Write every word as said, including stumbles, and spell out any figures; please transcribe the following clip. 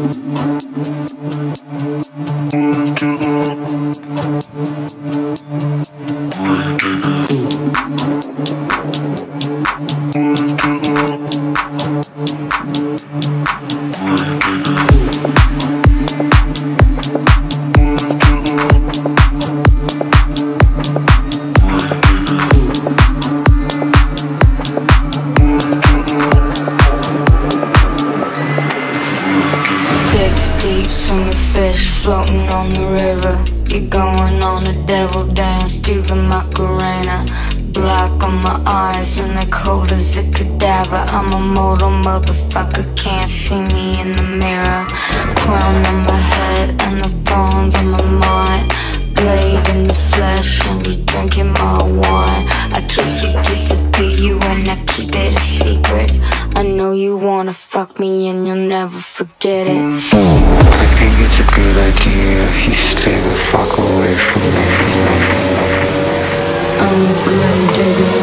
From the fish floating on the river, you're going on a devil dance to the Macarena. Black on my eyes and they're cold as a cadaver. I'm a mortal motherfucker, can't see me in the mirror. Crown on my head and the thorns on my mind. Blade in the flesh and you drinking my wine. I kiss you, disappear you and I keep it a secret. I know you wanna fuck me and you'll never forget it. I think it's a good idea if you stay the fuck away from me. I'm a grave digger.